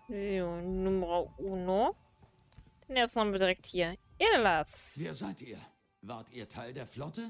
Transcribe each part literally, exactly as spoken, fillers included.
So, Nummer uno. Den ersten haben wir direkt hier. Irlas. Wer seid ihr? Wart ihr Teil der Flotte?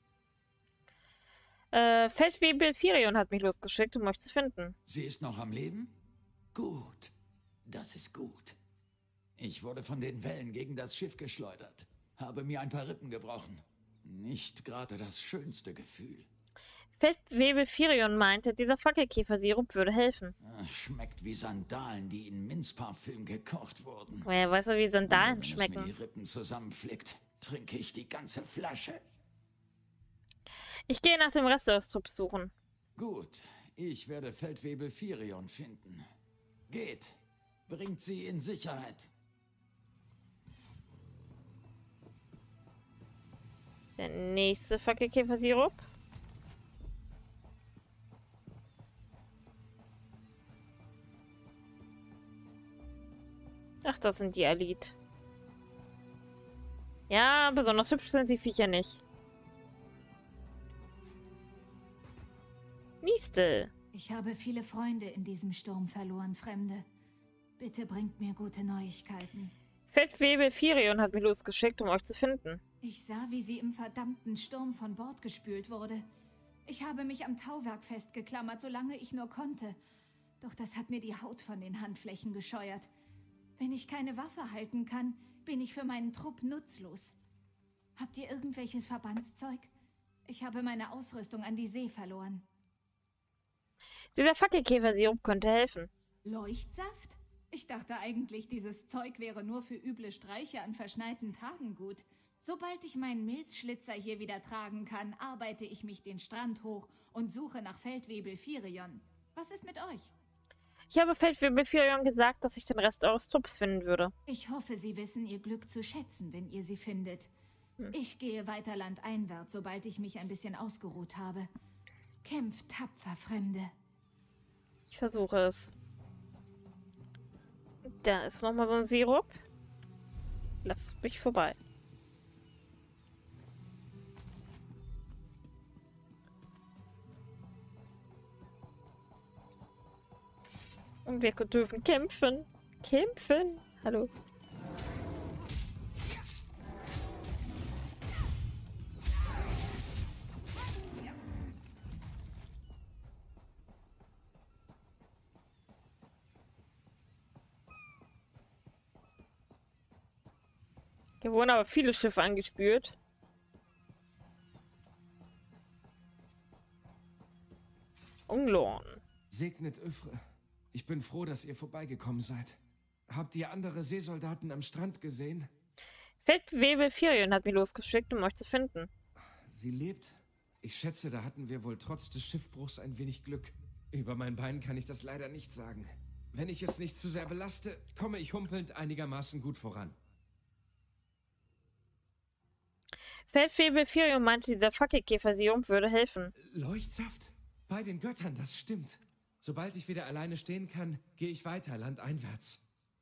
Äh, Feldwebel Firion hat mich losgeschickt, um euch zu finden. Sie ist noch am Leben? Gut. Das ist gut. Ich wurde von den Wellen gegen das Schiff geschleudert. Habe mir ein paar Rippen gebrochen. Nicht gerade das schönste Gefühl. Feldwebel Firion meinte, dieser Fackelkäfersirup würde helfen. Ah, schmeckt wie Sandalen, die in Minzparfüm gekocht wurden. Woher weiß er, wie Sandalen Wenn es schmecken? mir die Rippen zusammenflickt, trinke ich die ganze Flasche. Ich gehe nach dem Rest des Trupps suchen. Gut, ich werde Feldwebel Firion finden. Geht, bringt sie in Sicherheit. Der nächste Fackelkäfersirup. Ach, das sind die Elite. Ja, besonders hübsch sind die Viecher nicht. Nistel. Ich habe viele Freunde in diesem Sturm verloren, Fremde. Bitte bringt mir gute Neuigkeiten. Feldwebel Firion hat mich losgeschickt, um euch zu finden. Ich sah, wie sie im verdammten Sturm von Bord gespült wurde. Ich habe mich am Tauwerk festgeklammert, solange ich nur konnte. Doch das hat mir die Haut von den Handflächen gescheuert. Wenn ich keine Waffe halten kann, bin ich für meinen Trupp nutzlos. Habt ihr irgendwelches Verbandszeug? Ich habe meine Ausrüstung an die See verloren. Dieser Fackelkäfersirup könnte helfen. Leuchtsaft? Ich dachte eigentlich, dieses Zeug wäre nur für üble Streiche an verschneiten Tagen gut. Sobald ich meinen Milzschlitzer hier wieder tragen kann, arbeite ich mich den Strand hoch und suche nach Feldwebel Firion. Was ist mit euch? Ich habe Feldwebel Firion gesagt, dass ich den Rest eures Trupps finden würde. Ich hoffe, Sie wissen Ihr Glück zu schätzen, wenn ihr sie findet. Hm. Ich gehe weiter landeinwärts, sobald ich mich ein bisschen ausgeruht habe. Kämpft tapfer, Fremde. Ich versuche es. Da ist nochmal so ein Sirup. Lasst mich vorbei. Und wir dürfen kämpfen. Kämpfen. Hallo. Hier wurden aber viele Schiffe angespült. Unglorn. Segnet Öfre. Ich bin froh, dass ihr vorbeigekommen seid. Habt ihr andere Seesoldaten am Strand gesehen? Feldwebel Firion hat mich losgeschickt, um euch zu finden. Sie lebt? Ich schätze, da hatten wir wohl trotz des Schiffbruchs ein wenig Glück. Über mein Bein kann ich das leider nicht sagen. Wenn ich es nicht zu sehr belaste, komme ich humpelnd einigermaßen gut voran. Feldwebel Firion meinte, dieser Fackelkäfersirup würde helfen. Leuchtsaft? Bei den Göttern, das stimmt. Sobald ich wieder alleine stehen kann, gehe ich weiter, landeinwärts.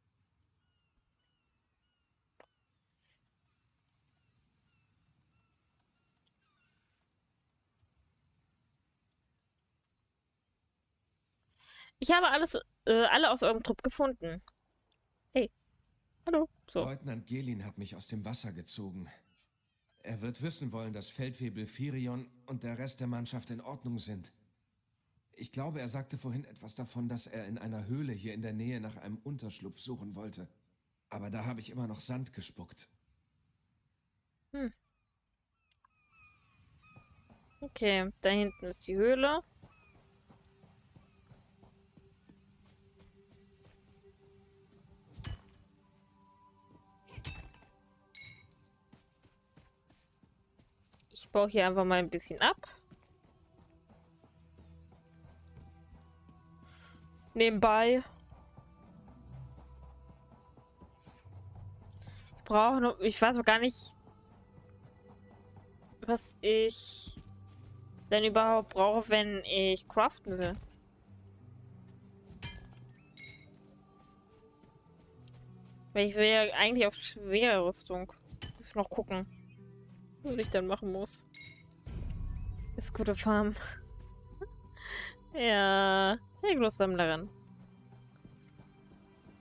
Ich habe alles, äh, alle aus eurem Trupp gefunden. Hey. Hallo. So. Leutnant Gelin hat mich aus dem Wasser gezogen. Er wird wissen wollen, dass Feldwebel Firion und der Rest der Mannschaft in Ordnung sind. Ich glaube, er sagte vorhin etwas davon, dass er in einer Höhle hier in der Nähe nach einem Unterschlupf suchen wollte. Aber da habe ich immer noch Sand gespuckt. Hm. Okay, da hinten ist die Höhle. Ich baue hier einfach mal ein bisschen ab. Nebenbei. Ich brauche noch. Ich weiß auch gar nicht, was ich denn überhaupt brauche, wenn ich craften will. Weil ich will ja eigentlich auf schwere Rüstung. Muss ich noch gucken, was ich dann machen muss. Ist gute Farm. Ja, Regelsammlerin.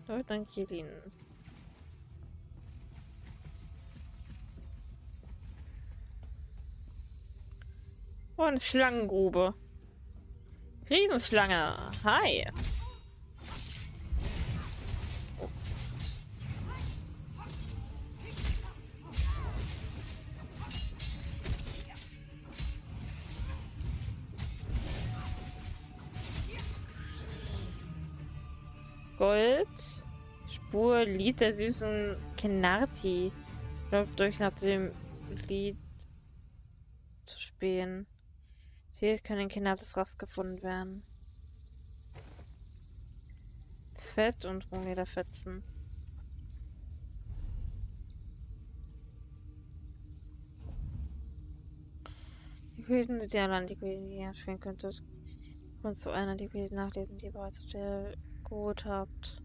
Leutnant Jelin. Oh, eine Schlangengrube. Riesenschlange. Hi. Gold. Spur, Lied der süßen Kenarti. Glaubt euch nach dem Lied zu spähen. Hier können Kenartis Rast gefunden werden. Fett und Runglederfetzen. Die Quellen, die allein die Quellen, die ihr spielen könntet, und zu einer die Quellen nachlesen, die ihr bereits auf der gut habt.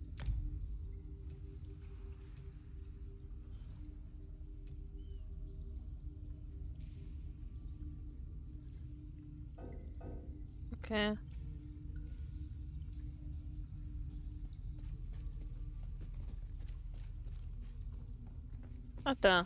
Okay. Ach, da.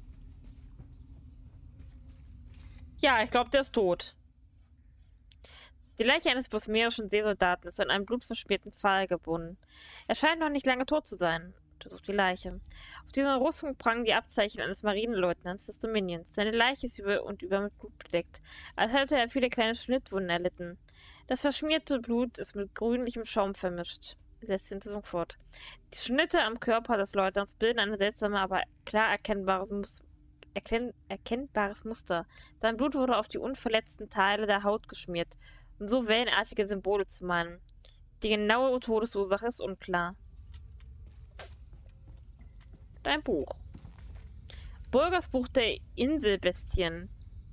Ja, ich glaube, der ist tot. Die Leiche eines bosmerischen Seesoldaten ist an einem blutverschmierten Pfahl gebunden. Er scheint noch nicht lange tot zu sein. Untersucht die Leiche. Auf dieser Rüstung prangen die Abzeichen eines Marineleutnants des Dominions. Seine Leiche ist über und über mit Blut bedeckt, als hätte er viele kleine Schnittwunden erlitten. Das verschmierte Blut ist mit grünlichem Schaum vermischt. Setzt die Untersuchung fort. Die Schnitte am Körper des Leutnants bilden eine seltsame, aber klar erkennbares, Mus erkenn erkennbares Muster. Sein Blut wurde auf die unverletzten Teile der Haut geschmiert, um so wellenartige Symbole zu meinen. Die genaue Todesursache ist unklar. Dein Buch. Burgers Buch der Inselbestien.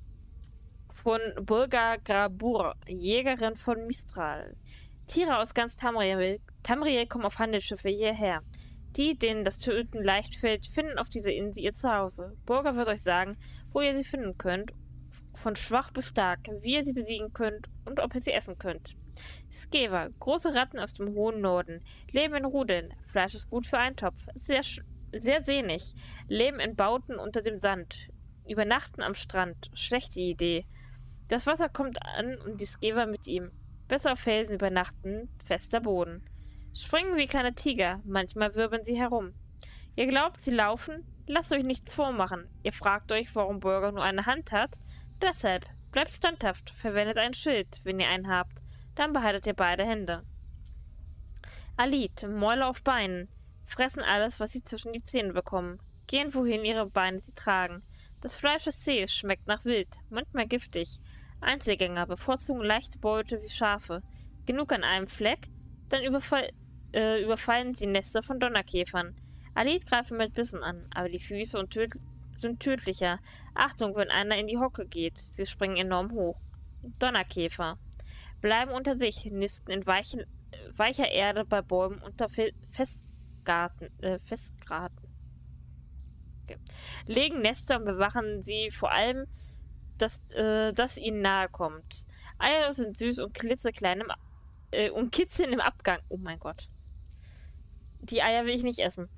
Von Burga Grabur, Jägerin von Mistral. Tiere aus ganz Tamriel, Tamriel kommen auf Handelsschiffe hierher. Die, denen das Töten leicht fällt, finden auf dieser Insel ihr Zuhause. Burger wird euch sagen, wo ihr sie finden könnt, von schwach bis stark, wie ihr sie besiegen könnt und ob ihr sie essen könnt. Skeva, große Ratten aus dem hohen Norden, leben in Rudeln. Fleisch ist gut für einen Topf, sehr, sehr sehnig, leben in Bauten unter dem Sand, übernachten am Strand, schlechte Idee. Das Wasser kommt an und die Skeva mit ihm. Besser auf Felsen übernachten, fester Boden. Springen wie kleine Tiger, manchmal wirbeln sie herum. Ihr glaubt, sie laufen? Lasst euch nichts vormachen. Ihr fragt euch, warum Burger nur eine Hand hat? Deshalb, bleibt standhaft, verwendet ein Schild, wenn ihr einen habt. Dann behaltet ihr beide Hände. Alit, Mäuler auf Beinen, fressen alles, was sie zwischen die Zähne bekommen. Gehen, wohin ihre Beine sie tragen. Das Fleisch des Sees schmeckt nach Wild, manchmal giftig. Einzelgänger bevorzugen leichte Beute wie Schafe. Genug an einem Fleck, dann überfall, äh, überfallen sie Nester von Donnerkäfern. Alit greifen mit Bissen an, aber die Füße und töt sind tödlicher. Achtung, wenn einer in die Hocke geht. Sie springen enorm hoch. Donnerkäfer. Bleiben unter sich, nisten in weichen, weicher Erde bei Bäumen unter Fe Festgarten, äh, Festgraten. Okay. Legen Nester und bewachen sie vor allem, dass äh, das ihnen nahe kommt. Eier sind süß und klitzeklein im, äh, und kitzeln im Abgang. Oh mein Gott. Die Eier will ich nicht essen.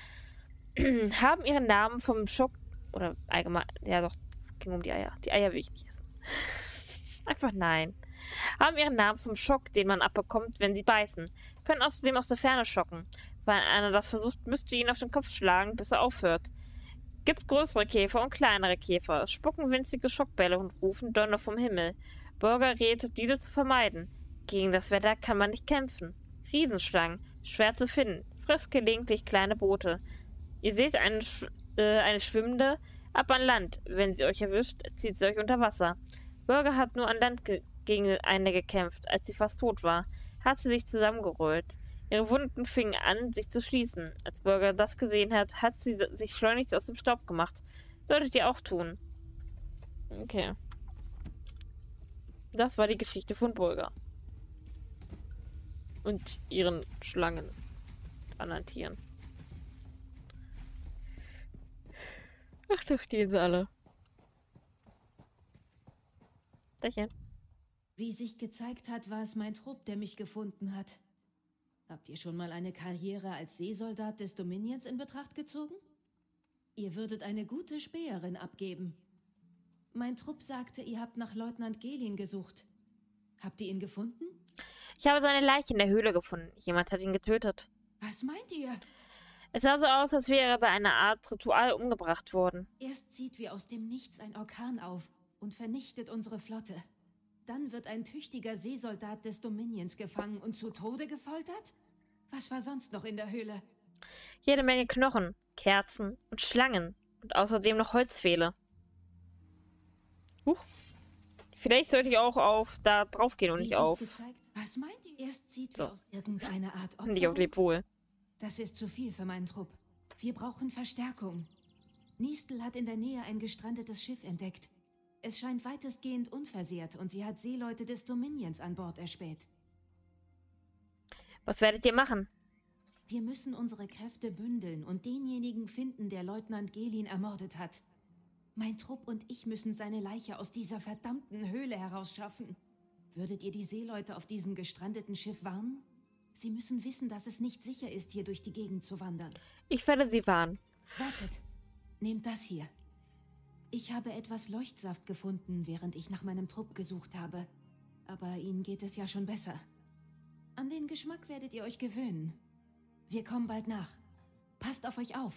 Haben ihren Namen vom Schock oder allgemein, ja doch, ging um die Eier. Die Eier will ich nicht essen. Einfach nein. Haben ihren Namen vom Schock, den man abbekommt, wenn sie beißen. Können außerdem aus der Ferne schocken. Wenn einer das versucht, müsst ihr ihn auf den Kopf schlagen, bis er aufhört. Gibt größere Käfer und kleinere Käfer, spucken winzige Schockbälle und rufen Donner vom Himmel. Burger rät, diese zu vermeiden. Gegen das Wetter kann man nicht kämpfen. Riesenschlangen, schwer zu finden, frisst gelegentlich kleine Boote. Ihr seht eine, Sch äh, eine schwimmende, ab an Land. Wenn sie euch erwischt, zieht sie euch unter Wasser. Burger hat nur an Land ge gegen eine gekämpft. Als sie fast tot war, hat sie sich zusammengerollt. Ihre Wunden fingen an, sich zu schließen. Als Burger das gesehen hat, hat sie sich schleunigst aus dem Staub gemacht. Solltet ihr auch tun. Okay. Das war die Geschichte von Burger. Und ihren Schlangen. Anderen Tieren. Ach, da stehen sie alle. Dächen. Wie sich gezeigt hat, war es mein Trupp, der mich gefunden hat. Habt ihr schon mal eine Karriere als Seesoldat des Dominions in Betracht gezogen? Ihr würdet eine gute Späherin abgeben. Mein Trupp sagte, ihr habt nach Leutnant Gelin gesucht. Habt ihr ihn gefunden? Ich habe seine Leiche in der Höhle gefunden. Jemand hat ihn getötet. Was meint ihr? Es sah so aus, als wäre er bei einer Art Ritual umgebracht worden. Erst zieht wie aus dem Nichts ein Orkan auf und vernichtet unsere Flotte. Dann wird ein tüchtiger Seesoldat des Dominions gefangen und zu Tode gefoltert? Was war sonst noch in der Höhle? Jede Menge Knochen, Kerzen und Schlangen und außerdem noch Holzpfähle. Huch. Vielleicht sollte ich auch auf da drauf gehen und Wie nicht sich auf. gezeigt- Was meint ihr? Erst zieht wie So. aus irgendeiner Art Und nicht auf Opferung? Lebwohl. Das ist zu viel für meinen Trupp. Wir brauchen Verstärkung. Nistel hat in der Nähe ein gestrandetes Schiff entdeckt. Es scheint weitestgehend unversehrt und sie hat Seeleute des Dominions an Bord erspäht. Was werdet ihr machen? Wir müssen unsere Kräfte bündeln und denjenigen finden, der Leutnant Gelin ermordet hat. Mein Trupp und ich müssen seine Leiche aus dieser verdammten Höhle herausschaffen. Würdet ihr die Seeleute auf diesem gestrandeten Schiff warnen? Sie müssen wissen, dass es nicht sicher ist, hier durch die Gegend zu wandern. Ich werde sie warnen. Wartet, nehmt das hier. Ich habe etwas Leuchtsaft gefunden, während ich nach meinem Trupp gesucht habe. Aber Ihnen geht es ja schon besser. An den Geschmack werdet ihr euch gewöhnen. Wir kommen bald nach. Passt auf euch auf.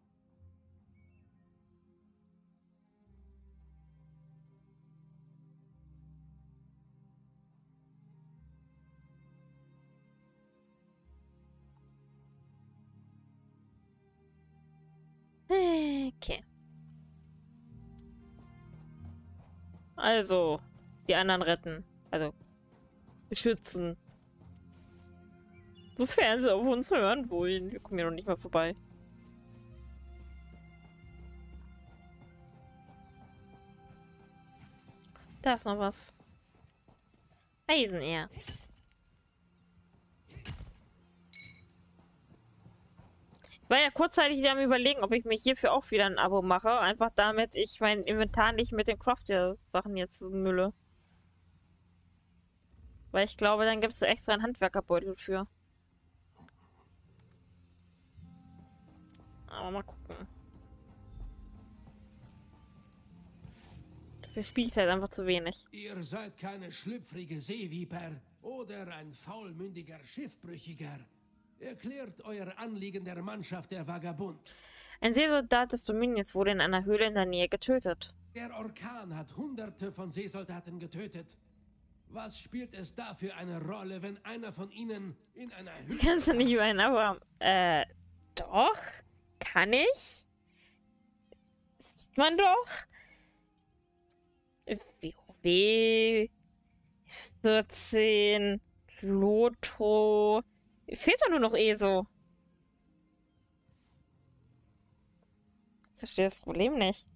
Okay. Also, die anderen retten. Also, beschützen. Sofern sie auf uns hören wollen. Wir kommen ja noch nicht mal vorbei. Da ist noch was. Eisenerz. Ich war ja kurzzeitig am Überlegen, ob ich mir hierfür auch wieder ein Abo mache. Einfach damit ich mein Inventar nicht mit den Craft-Sachen jetzt mülle. Weil ich glaube, dann gibt es extra einen Handwerkerbeutel für. Aber mal gucken. Dafür spiele ich halt einfach zu wenig. Ihr seid keine schlüpfrige Seeviper oder ein faulmündiger Schiffbrüchiger. Erklärt euer Anliegen der Mannschaft der Vagabund. Ein Seesoldat des Dominions wurde in einer Höhle in der Nähe getötet. Der Orkan hat hunderte von Seesoldaten getötet. Was spielt es da für eine Rolle, wenn einer von ihnen in einer Höhle... Kannst du nicht über ein Abo haben? Äh, doch? Kann ich? Sieht man doch? W vierzehn Lotro. Fehlt doch nur noch ESO. Ich verstehe das Problem nicht.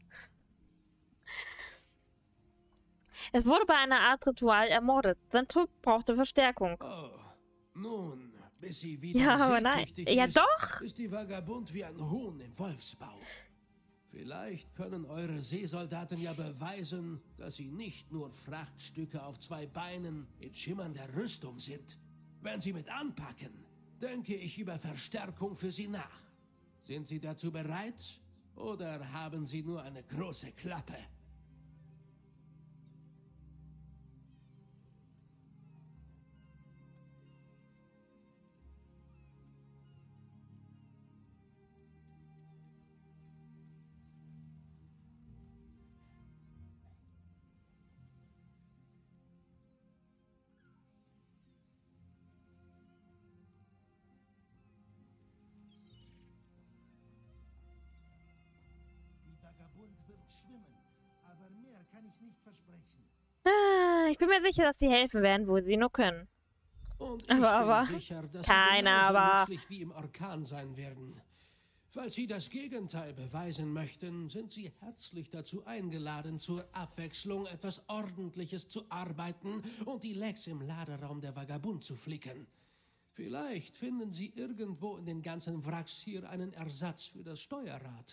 Es wurde bei einer Art Ritual ermordet. Sein Trupp brauchte Verstärkung. Oh, nun, bis sie wieder Ja, aber nein. seetüchtig Ja, ist, doch. ist die Vagabund wie ein Huhn im Wolfsbau. Vielleicht können eure Seesoldaten ja beweisen, dass sie nicht nur Frachtstücke auf zwei Beinen in schimmernder Rüstung sind. Wenn sie mit anpacken, denke ich über Verstärkung für sie nach. Sind sie dazu bereit oder haben sie nur eine große Klappe? Wird schwimmen, aber mehr kann ich nicht versprechen. Ah, ich bin mir sicher, dass sie helfen werden, wo sie nur können. Und ich Aber, bin aber, sicher, dass keine sie genauso aber. nützlich wie im Orkan sein werden. Falls Sie das Gegenteil beweisen möchten, sind Sie herzlich dazu eingeladen, zur Abwechslung etwas Ordentliches zu arbeiten und die Lecks im Laderaum der Vagabund zu flicken. Vielleicht finden Sie irgendwo in den ganzen Wracks hier einen Ersatz für das Steuerrad.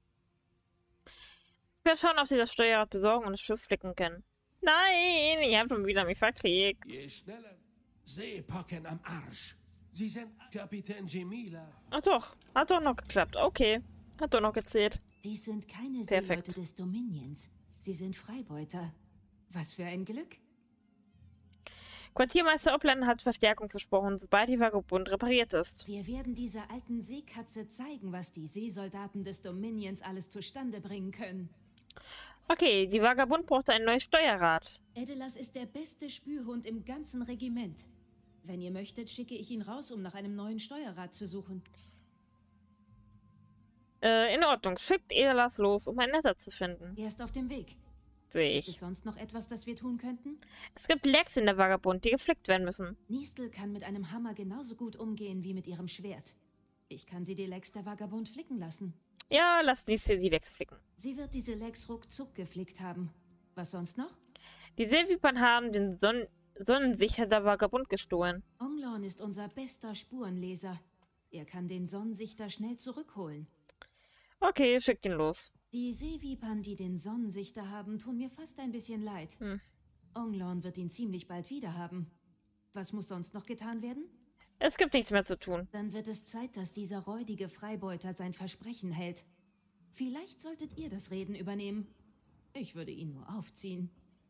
Ich werde schauen, ob sie das Steuerrad besorgen und das Schiff flicken können. Nein, ich habe schon wieder mich verklickt. Je schneller Seepocken am Arsch. Sie sind Kapitän Jemila. Ach doch, hat doch noch geklappt. Okay, hat doch noch gezählt. Dies sind keine Perfekt. Seeleute des Dominions. Sie sind Freibeuter. Was für ein Glück. Quartiermeister Oplan hat Verstärkung versprochen, sobald die Vagabund repariert ist. Wir werden dieser alten Seekatze zeigen, was die Seesoldaten des Dominions alles zustande bringen können. Okay, die Vagabund braucht ein neues Steuerrad. Edelas ist der beste Spürhund im ganzen Regiment. Wenn ihr möchtet, schicke ich ihn raus, um nach einem neuen Steuerrad zu suchen. Äh, in Ordnung. Schickt Edelas los, um ein Netzer zu finden. Er ist auf dem Weg. Sehe Ist ich. sonst noch etwas, das wir tun könnten? Es gibt Lecks in der Vagabund, die geflickt werden müssen. Nistel kann mit einem Hammer genauso gut umgehen wie mit ihrem Schwert. Ich kann sie die Lecks der Vagabund flicken lassen. Ja, lasst diese die Lecks flicken. Sie wird diese Lecks ruckzuck geflickt haben. Was sonst noch? Die Seevipern haben den Son Sonnensicher der Vagabund gestohlen. Onglorn ist unser bester Spurenleser. Er kann den Sonnensichter schnell zurückholen. Okay, schickt ihn los. Die Seevipern, die den Sonnensichter haben, tun mir fast ein bisschen leid. Hm. Onglorn wird ihn ziemlich bald wieder haben. Was muss sonst noch getan werden? Es gibt nichts mehr zu tun. Dann wird es Zeit, dass dieser räudige Freibeuter sein Versprechen hält. Vielleicht solltet ihr das Reden übernehmen. Ich würde ihn nur aufziehen.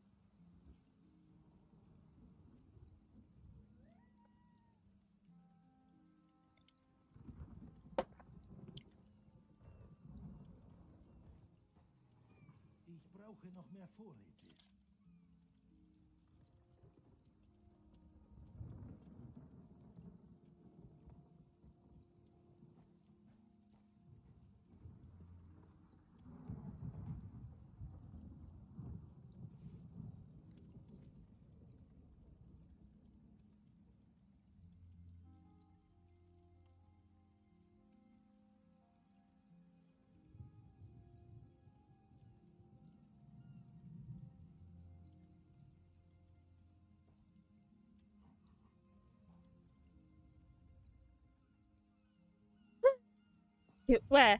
Ich brauche noch mehr Vorräte. Uäh.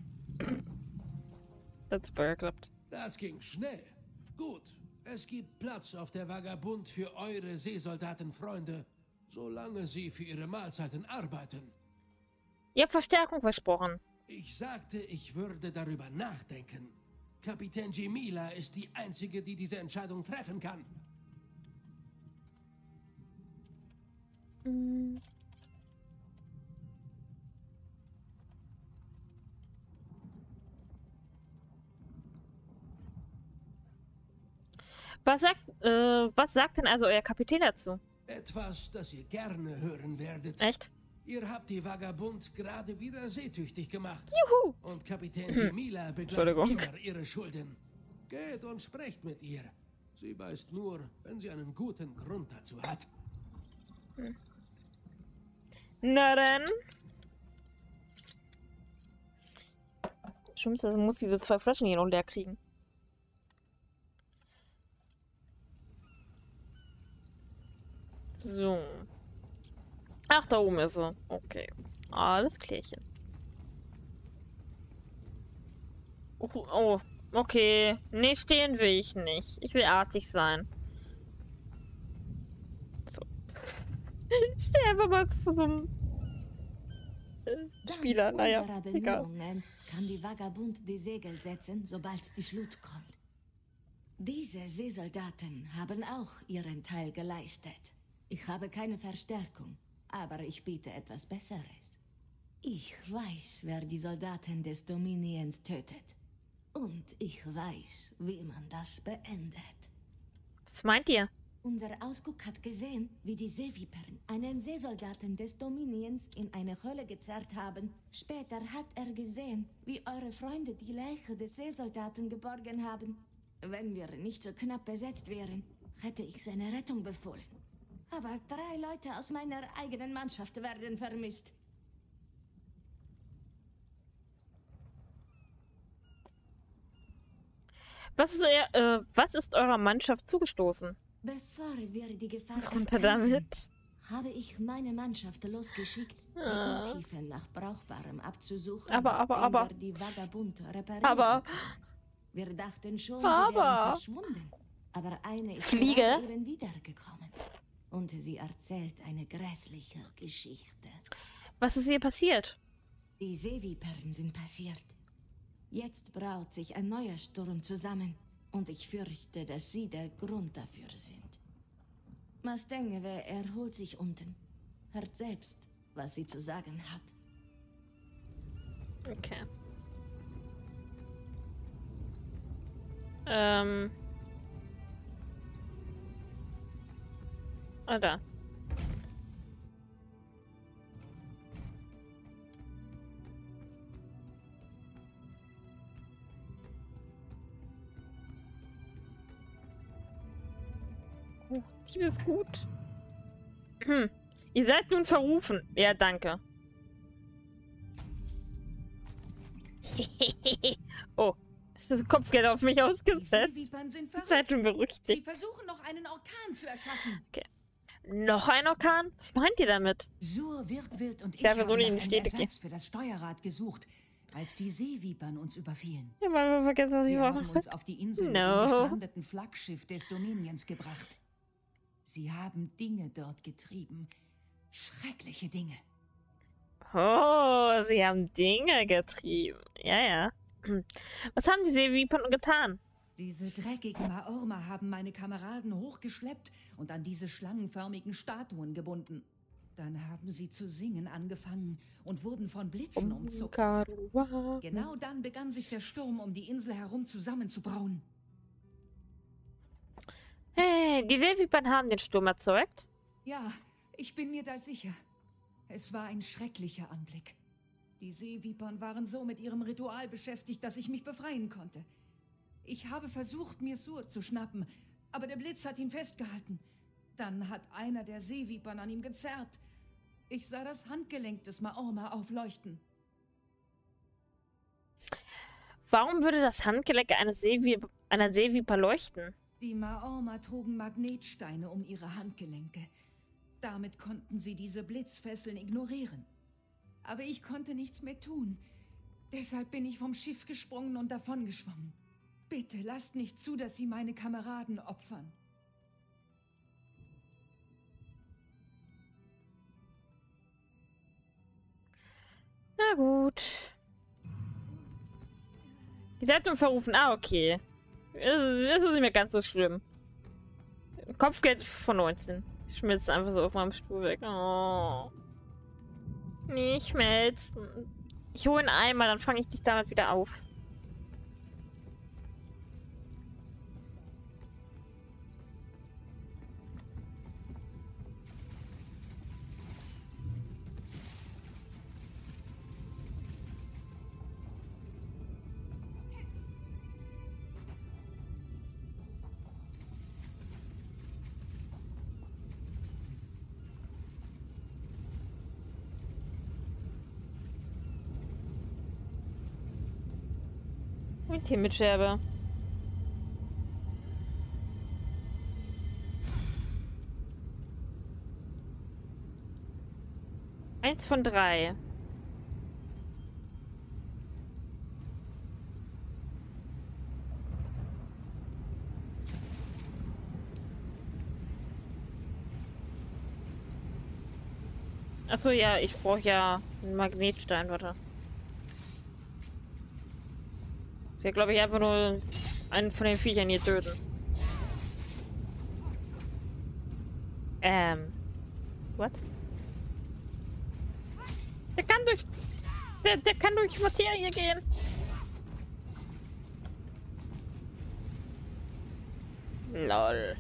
Das Burger klappt. Das ging schnell. Gut, es gibt Platz auf der Vagabund für eure Seesoldatenfreunde, solange sie für ihre Mahlzeiten arbeiten. Ihr habt Verstärkung versprochen. Ich sagte, ich würde darüber nachdenken. Kapitän Jemila ist die Einzige, die diese Entscheidung treffen kann. Hm. Was sagt, äh, was sagt denn also euer Kapitän dazu? Etwas, das ihr gerne hören werdet. Echt? Ihr habt die Vagabund gerade wieder seetüchtig gemacht. Juhu! Und Kapitän Jemila begleicht Entschuldigung. immer ihre Schulden. Geht und sprecht mit ihr. Sie beißt nur, wenn sie einen guten Grund dazu hat. Na dann. Schlimmste, also muss diese zwei Flaschen hier noch leer kriegen. So. Ach, da oben ist sie. Okay. Alles klärchen. Oh, oh, okay. Nee, stehen will ich nicht. Ich will artig sein. So. Ich stehe einfach mal zu so einem äh, Spieler. Dank Naja, unserer egal. Bemühungen kann die Vagabund die Segel setzen, sobald die Flut kommt. Diese Seesoldaten haben auch ihren Teil geleistet. Ich habe keine Verstärkung, aber ich biete etwas Besseres. Ich weiß, wer die Soldaten des Dominions tötet. Und ich weiß, wie man das beendet. Was meint ihr? Unser Ausguck hat gesehen, wie die Seevipern einen Seesoldaten des Dominions in eine Höhle gezerrt haben. Später hat er gesehen, wie eure Freunde die Leiche des Seesoldaten geborgen haben. Wenn wir nicht so knapp besetzt wären, hätte ich seine Rettung befohlen. Aber drei Leute aus meiner eigenen Mannschaft werden vermisst. Was ist, euer, äh, was ist eurer Mannschaft zugestoßen? Bevor wir die Gefahr Runter erkannten, damit. habe ich meine Mannschaft losgeschickt, Ah. die Untiefen nach Brauchbarem abzusuchen, Aber, aber, nachdem aber- wir die Vagabund reparieren Aber- konnten. Wir dachten schon, Aber- sie wären verschwunden. Aber eine ist Fliege? gerade eben wiedergekommen. Und sie erzählt eine grässliche Geschichte. Was ist hier passiert? Die Seevipern sind passiert. Jetzt braut sich ein neuer Sturm zusammen. Und ich fürchte, dass Sie der Grund dafür sind. Mastengwe erholt sich unten. Hört selbst, was sie zu sagen hat. Okay. Ähm. Ah, da. Oh, die ist gut. Hm. Ihr seid nun verrufen. Ja, danke. Oh, ist das Kopfgeld auf mich ausgesetzt? Seevipern sind verrückt. Seid schon berüchtigt. Sie versuchen noch einen Orkan zu erschaffen. Okay. Noch ein Orkan? Was meint ihr damit? Sur, Wirkwild und ich Ja, wir haben sollen nach in die einem Städte gehen. Ersatz für das Steuerrad gesucht, als die Seevipern uns überfielen. Ja, weil wir vergessen, was ich Sie mache. haben uns auf die Insel mit No. dem gestrandeten Flaggschiff des Dominions gebracht. Sie haben Dinge dort getrieben. Schreckliche Dinge. Oh, sie haben Dinge getrieben. Ja, ja. Was haben die Seevipern getan? Diese dreckigen Maorma haben meine Kameraden hochgeschleppt und an diese schlangenförmigen Statuen gebunden. Dann haben sie zu singen angefangen und wurden von Blitzen umzuckt. Genau dann begann sich der Sturm um die Insel herum zusammenzubrauen. Hey, die Seevipern haben den Sturm erzeugt? Ja, ich bin mir da sicher. Es war ein schrecklicher Anblick. Die Seevipern waren so mit ihrem Ritual beschäftigt, dass ich mich befreien konnte. Ich habe versucht, mir Sur zu schnappen, aber der Blitz hat ihn festgehalten. Dann hat einer der Seevipern an ihm gezerrt. Ich sah das Handgelenk des Maorma aufleuchten. Warum würde das Handgelenk einer, Seevi einer Seeviper leuchten? Die Maorma trugen Magnetsteine um ihre Handgelenke. Damit konnten sie diese Blitzfesseln ignorieren. Aber ich konnte nichts mehr tun. Deshalb bin ich vom Schiff gesprungen und davongeschwommen. Bitte lasst nicht zu, dass sie meine Kameraden opfern. Na gut. Die Leitung verrufen. Ah, okay. Das ist, das ist nicht mehr ganz so schlimm. Kopfgeld von neunzehn. Ich schmilze einfach so auf meinem Stuhl weg. Oh. Nicht schmelzen. Ich hole ihn einmal, dann fange ich dich damit wieder auf. Ein Tee mit Scherbe. Eins von drei. Achso, ja, ich brauche ja einen Magnetstein, warte. Ich glaube ich einfach nur einen von den Viechern hier töten. Ähm. What? Der kann durch. Der, der kann durch Materie gehen. Lol.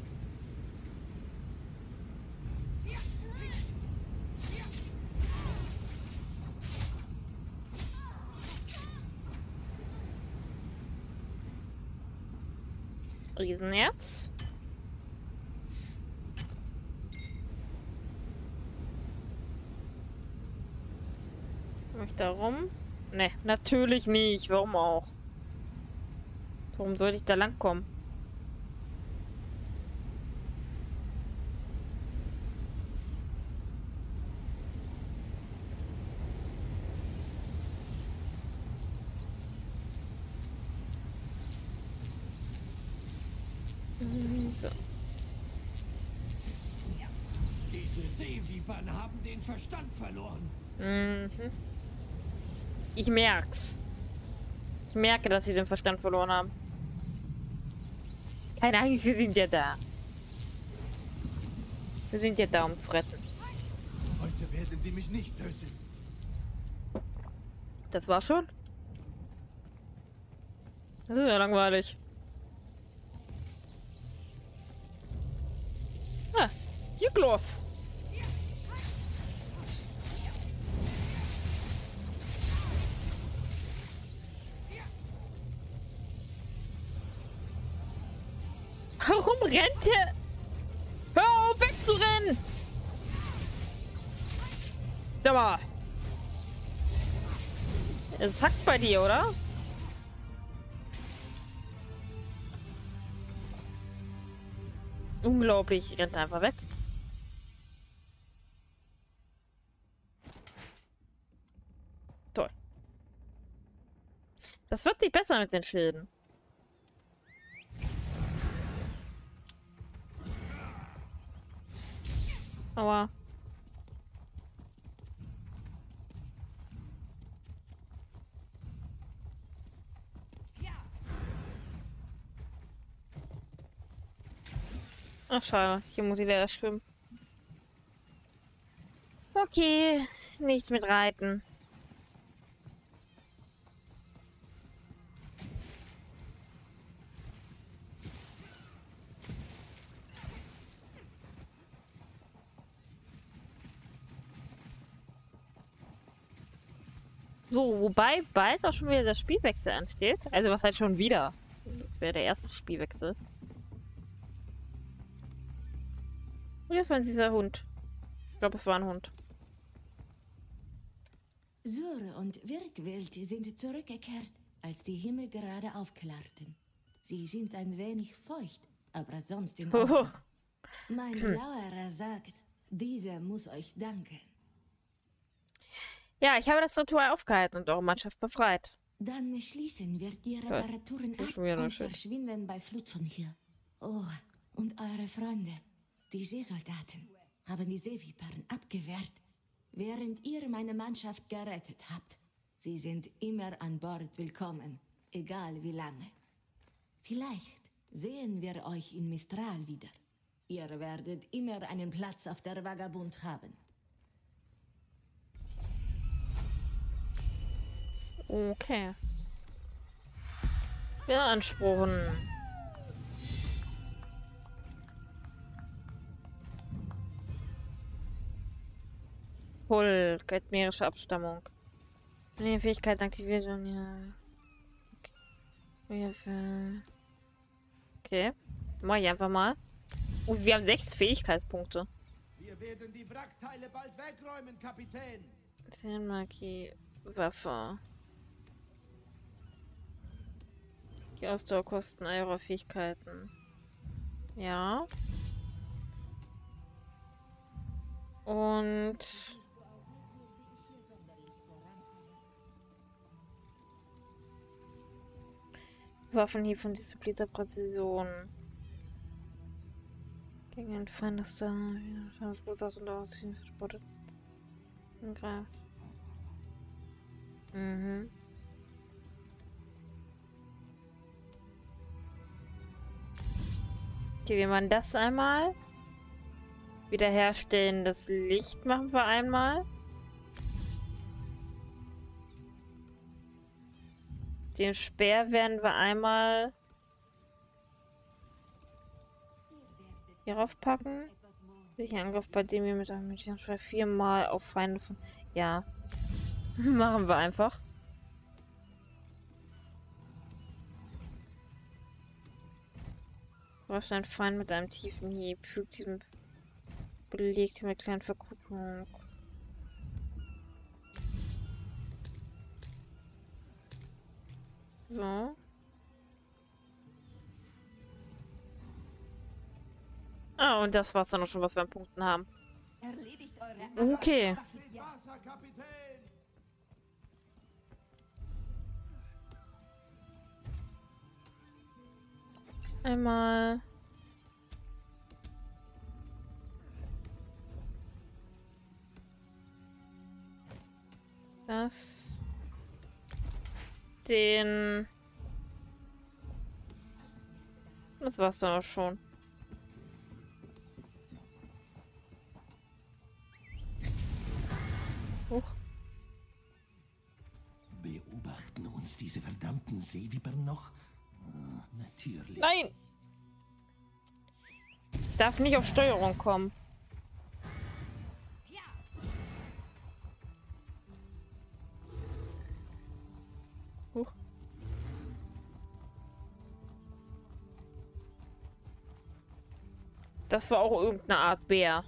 Riesenherz. Komm ich da rum? Ne, natürlich nicht. Warum auch? Warum sollte ich da lang kommen? Diese Seevipern haben den Verstand verloren. Mhm. Ich merk's. Ich merke, dass sie den Verstand verloren haben. Keine Angst, wir sind ja da. Wir sind ja da, um zu retten. Heute werden sie mich nicht töten. Das war's schon? Das ist ja langweilig. Ah, Juglos. Warum rennt er? Hör auf, wegzurennen! Sag mal. Es hackt bei dir, oder? Unglaublich, rennt einfach weg. Toll. Das wird nicht besser mit den Schilden. Aua. Ach, schade. Hier muss ich leider schwimmen. Okay. Nichts mit Reiten. So, wobei bald auch schon wieder das Spielwechsel ansteht. Also was halt schon wieder? Das wäre der erste Spielwechsel. Und jetzt war dieser Hund. Ich glaube, es war ein Hund. Sur und Wirkwild sind zurückgekehrt, als die Himmel gerade aufklarten. Sie sind ein wenig feucht, aber sonst in Ordnung. Mein Lauerer sagt, dieser muss euch danken. Ja, ich habe das Ritual aufgehalten und eure Mannschaft befreit. Dann schließen wir die Reparaturen Das ist ab schon wieder und schön. verschwinden bei Flut von hier. Oh, und eure Freunde, die Seesoldaten, haben die Seevipern abgewehrt, während ihr meine Mannschaft gerettet habt. Sie sind immer an Bord willkommen, egal wie lange. Vielleicht sehen wir euch in Mistral wieder. Ihr werdet immer einen Platz auf der Vagabund haben. Okay. Beanspruchen. Pull, geldmeerische Abstammung. Wenn die Fähigkeit aktiviert werden, ja. Okay. Okay. Mach ich einfach mal. Und wir haben sechs Fähigkeitspunkte. Wir werden die Wrackteile bald wegräumen, Kapitän. zehn Marquis, Waffe. Die Ausdauerkosten eurer Fähigkeiten. Ja. Und Waffenhieb von disziplinierter Präzision. Gegen einen Feind ist da. Ja, das Ursache und daraus verspottet. Angreift. Mhm. Okay, wir machen das einmal. Wiederherstellen das Licht machen wir einmal. Den Speer werden wir einmal hierauf packen. Welcher Angriff, bei dem wir mit einem Mädchenschwert viermal auf Feinde von... Ja. Machen wir einfach. Was ein Feind mit einem tiefen Hieb. Fügt diesem belegt mit kleinen Verkrüppelung. So. Ah, und das war's dann auch schon, was wir an Punkten haben. Erledigt eure Okay. Wasser, Kapitän. Einmal. Das... Den... Das war's dann auch schon. Huch. Beobachten uns diese verdammten Seevipern noch? Oh, natürlich. Nein! Ich darf nicht auf Steuerung kommen. Huch. Das war auch irgendeine Art Bär.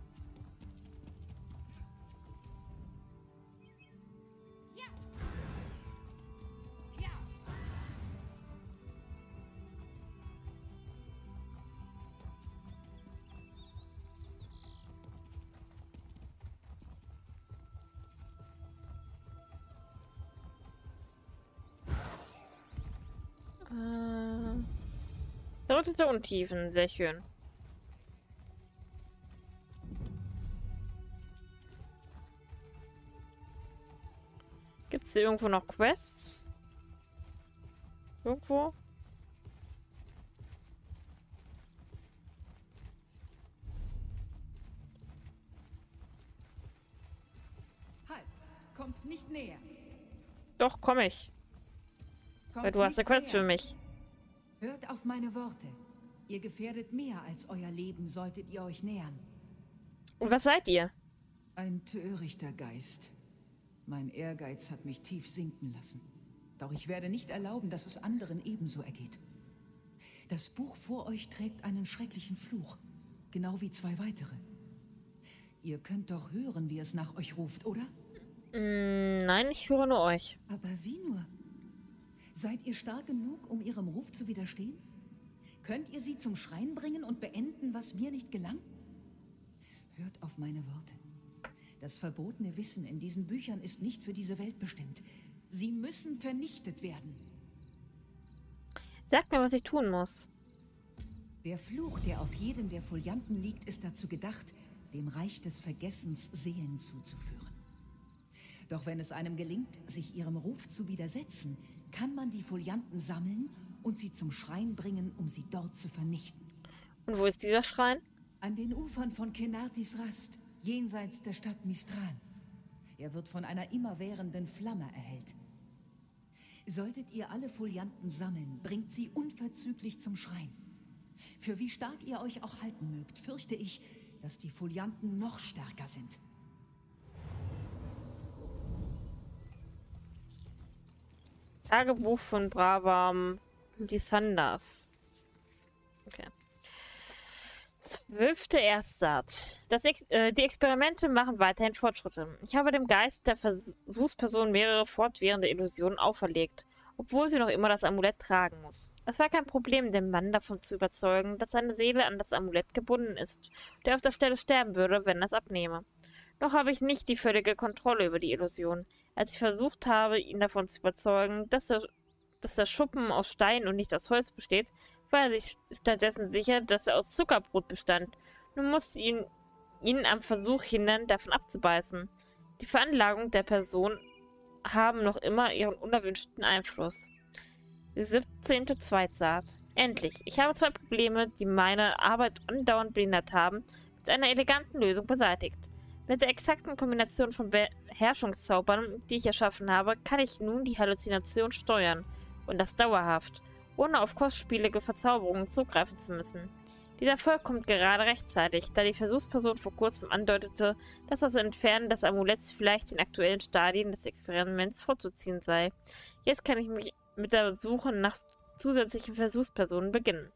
Rote Untiefen, sehr schön. Gibt es hier irgendwo noch Quests? Irgendwo? Halt! Kommt nicht näher! Doch, komm ich. Kommt Weil du hast nicht eine Quest näher. für mich. Hört auf meine Worte. Ihr gefährdet mehr als euer Leben, solltet ihr euch nähern. Und was seid ihr? Ein törichter Geist. Mein Ehrgeiz hat mich tief sinken lassen. Doch ich werde nicht erlauben, dass es anderen ebenso ergeht. Das Buch vor euch trägt einen schrecklichen Fluch. Genau wie zwei weitere. Ihr könnt doch hören, wie es nach euch ruft, oder? Mm, nein, ich höre nur euch. Aber wie nur? Seid ihr stark genug, um ihrem Ruf zu widerstehen? Könnt ihr sie zum Schrein bringen und beenden, was mir nicht gelang? Hört auf meine Worte. Das verbotene Wissen in diesen Büchern ist nicht für diese Welt bestimmt. Sie müssen vernichtet werden. Sagt mir, was ich tun muss. Der Fluch, der auf jedem der Folianten liegt, ist dazu gedacht, dem Reich des Vergessens Seelen zuzuführen. Doch wenn es einem gelingt, sich ihrem Ruf zu widersetzen, kann man die Folianten sammeln und sie zum Schrein bringen, um sie dort zu vernichten. Und wo ist dieser Schrein? An den Ufern von Kenartis Rast, jenseits der Stadt Mistral. Er wird von einer immerwährenden Flamme erhellt. Solltet ihr alle Folianten sammeln, bringt sie unverzüglich zum Schrein. Für wie stark ihr euch auch halten mögt, fürchte ich, dass die Folianten noch stärker sind. Tagebuch von Bravam Lysandras. Okay. Zwölfte Erstsaat. Das Ex äh, die Experimente machen weiterhin Fortschritte. Ich habe dem Geist der Versuchsperson mehrere fortwährende Illusionen auferlegt, obwohl sie noch immer das Amulett tragen muss. Es war kein Problem, den Mann davon zu überzeugen, dass seine Seele an das Amulett gebunden ist, der auf der Stelle sterben würde, wenn er es abnehme. Noch habe ich nicht die völlige Kontrolle über die Illusion. Als ich versucht habe, ihn davon zu überzeugen, dass der, dass der Schuppen aus Stein und nicht aus Holz besteht, war er sich stattdessen sicher, dass er aus Zuckerbrot bestand. Nun musste ihn, ihn am Versuch hindern, davon abzubeißen. Die Veranlagung der Person haben noch immer ihren unerwünschten Einfluss. Die siebzehnte Zweitsaat. Endlich. Ich habe zwei Probleme, die meine Arbeit andauernd behindert haben, mit einer eleganten Lösung beseitigt. Mit der exakten Kombination von Beherrschungszaubern, die ich erschaffen habe, kann ich nun die Halluzination steuern. Und das dauerhaft, ohne auf kostspielige Verzauberungen zugreifen zu müssen. Dieser Erfolg kommt gerade rechtzeitig, da die Versuchsperson vor kurzem andeutete, dass das Entfernen des Amuletts vielleicht den aktuellen Stadien des Experiments vorzuziehen sei. Jetzt kann ich mich mit der Suche nach zusätzlichen Versuchspersonen beginnen.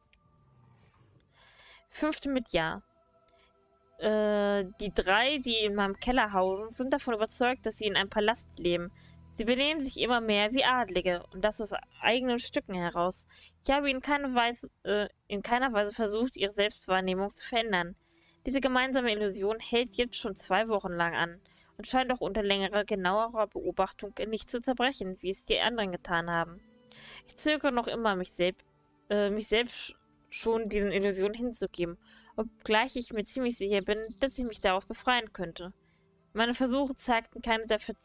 Fünfte mit Ja. Äh, die drei, die in meinem Keller hausen, sind davon überzeugt, dass sie in einem Palast leben. Sie benehmen sich immer mehr wie Adlige und das aus eigenen Stücken heraus. Ich habe in keiner Weise, äh, in keiner Weise versucht, ihre Selbstwahrnehmung zu verändern. Diese gemeinsame Illusion hält jetzt schon zwei Wochen lang an und scheint auch unter längerer, genauerer Beobachtung nicht zu zerbrechen, wie es die anderen getan haben. Ich zögere noch immer, mich, selb äh, mich selbst schon diesen Illusionen hinzugeben, obgleich ich mir ziemlich sicher bin, dass ich mich daraus befreien könnte. Meine Versuche zeigten keine der Verz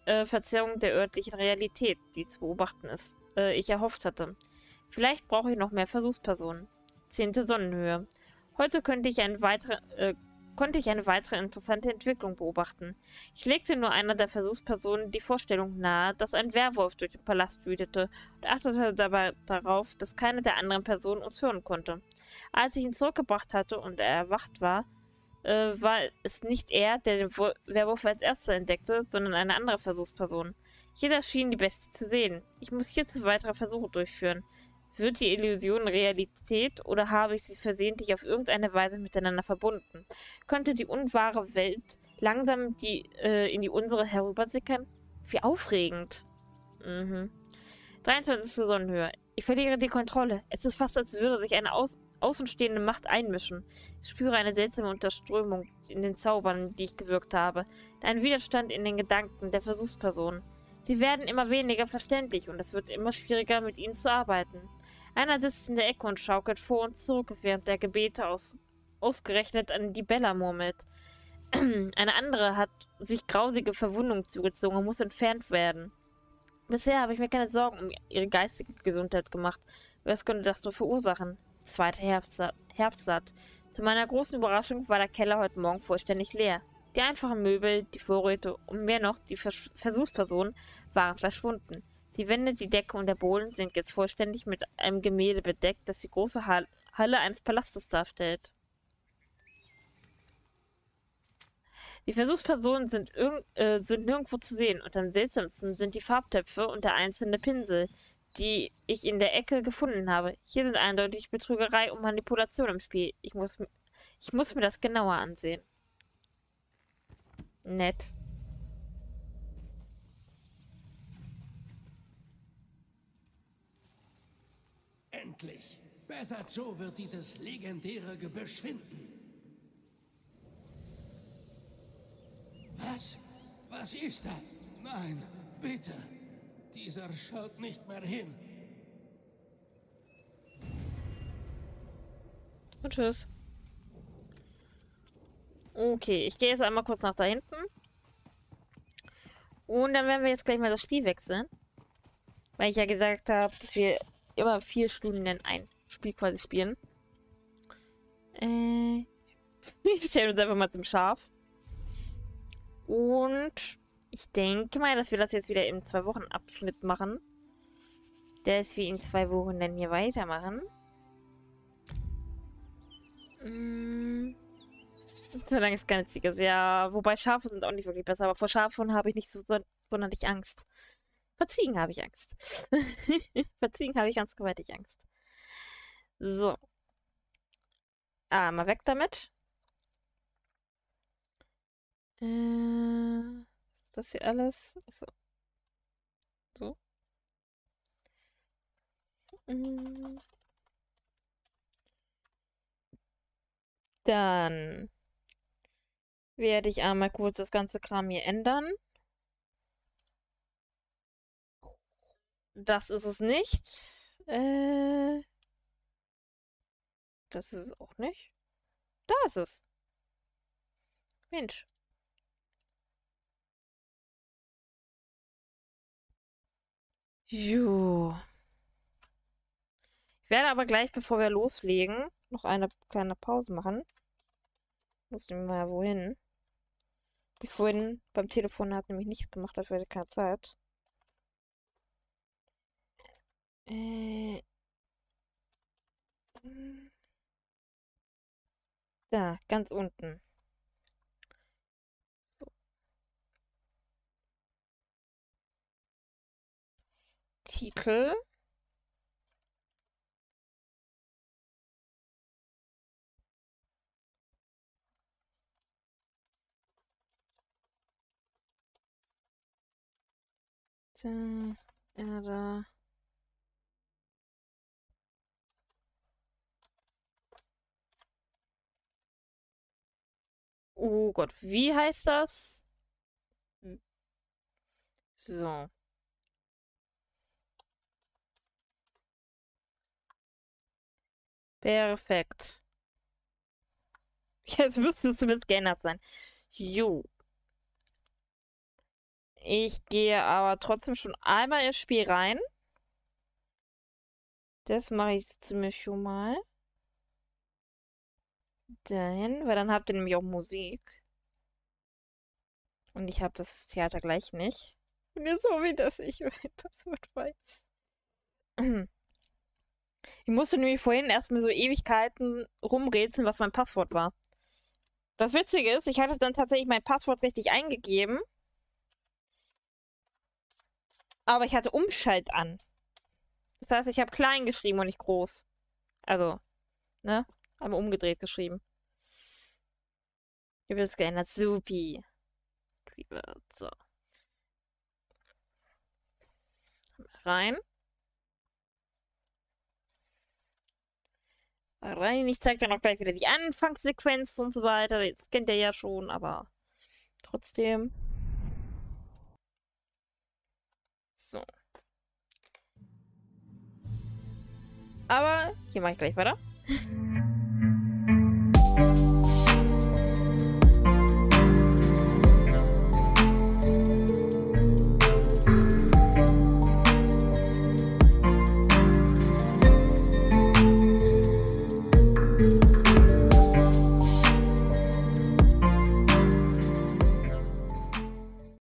äh, Verzerrung der örtlichen Realität, die zu beobachten ist, äh, ich erhofft hatte. Vielleicht brauche ich noch mehr Versuchspersonen. Zehnte Sonnenhöhe. Heute könnte ich eine weitere, äh, konnte ich eine weitere interessante Entwicklung beobachten. Ich legte nur einer der Versuchspersonen die Vorstellung nahe, dass ein Werwolf durch den Palast wütete und achtete dabei darauf, dass keine der anderen Personen uns hören konnte. Als ich ihn zurückgebracht hatte und er erwacht war, äh, war es nicht er, der den Wo- Werwolf als erster entdeckte, sondern eine andere Versuchsperson. Jeder schien die Bestie zu sehen. Ich muss hierzu weitere Versuche durchführen. Wird die Illusion Realität oder habe ich sie versehentlich auf irgendeine Weise miteinander verbunden? Könnte die unwahre Welt langsam die, äh, in die unsere herübersickern? Wie aufregend. Mhm. dreiundzwanzigste Sonnenhöhe. Ich verliere die Kontrolle. Es ist fast, als würde sich eine Aus außenstehende Macht einmischen. Ich spüre eine seltsame Unterströmung in den Zaubern, die ich gewirkt habe. Ein Widerstand in den Gedanken der Versuchsperson. Sie werden immer weniger verständlich und es wird immer schwieriger, mit ihnen zu arbeiten. Einer sitzt in der Ecke und schaukelt vor und zurück, während der Gebete aus, ausgerechnet an die Bella murmelt. Eine andere hat sich grausige Verwundungen zugezogen und muss entfernt werden. Bisher habe ich mir keine Sorgen um ihre geistige Gesundheit gemacht. Was könnte das so verursachen? Zweite Herbstsaat. Herbstsaat. Zu meiner großen Überraschung war der Keller heute Morgen vollständig leer. Die einfachen Möbel, die Vorräte und mehr noch die Vers Versuchspersonen waren verschwunden. Die Wände, die Decke und der Boden sind jetzt vollständig mit einem Gemälde bedeckt, das die große Hall Halle eines Palastes darstellt. Die Versuchspersonen sind, äh, sind nirgendwo zu sehen und am seltsamsten sind die Farbtöpfe und der einzelne Pinsel, die ich in der Ecke gefunden habe. Hier sind eindeutig Betrügerei und Manipulation im Spiel. Ich muss, ich muss mir das genauer ansehen. Nett. Endlich! Besser Joe wird dieses legendäre Gebüsch finden. Was? Was ist da? Nein, bitte. Dieser schaut nicht mehr hin. Und tschüss. Okay, ich gehe jetzt einmal kurz nach da hinten. Und dann werden wir jetzt gleich mal das Spiel wechseln. Weil ich ja gesagt habe, dass wir immer vier Stunden in ein Spiel quasi spielen. Äh, ich stelle uns einfach mal zum Schaf. Und ich denke mal, dass wir das jetzt wieder im zwei Wochen Abschnitt machen. Dass wir in zwei Wochen dann hier weitermachen. Mm. Solange es keine Ziege ist. Ja, wobei Schafe sind auch nicht wirklich besser. Aber vor Schafen habe ich nicht so sonderlich Angst. Vor Ziegen habe ich Angst. Vor Ziegen habe ich ganz gewaltig Angst. So. Ah, mal weg damit. Äh, ist das hier alles? So. So. Mm. Dann werde ich einmal kurz das ganze Kram hier ändern. Das ist es nicht. Äh, das ist es auch nicht. Da ist es. Mensch. Jo. Ich werde aber gleich, bevor wir loslegen, noch eine kleine Pause machen. Muss nämlich mal wohin. Die vorhin beim Telefon hat nämlich nichts gemacht, dafür hatte ich keine Zeit. Äh. Da, ganz unten. So. Titel. Da, ja, da. Oh Gott, wie heißt das? So. Perfekt. Jetzt müsste es zumindest geändert sein. Jo. Ich gehe aber trotzdem schon einmal ins Spiel rein. Das mache ich ziemlich schon mal. Dahin, weil dann habt ihr nämlich auch Musik. Und ich habe das Theater gleich nicht. Und jetzt hoffe ich, dass ich mein Passwort weiß. Ich musste nämlich vorhin erstmal so Ewigkeiten rumrätseln, was mein Passwort war. Das Witzige ist, ich hatte dann tatsächlich mein Passwort richtig eingegeben. Aber ich hatte Umschalt an. Das heißt, ich habe klein geschrieben und nicht groß. Also, ne? Einmal umgedreht geschrieben. Ich habe das geändert. Supi. So. Rein. Rein. Ich zeige dann auch gleich wieder die Anfangssequenz und so weiter. Das kennt ihr ja schon, aber trotzdem. So. Aber hier mache ich gleich weiter.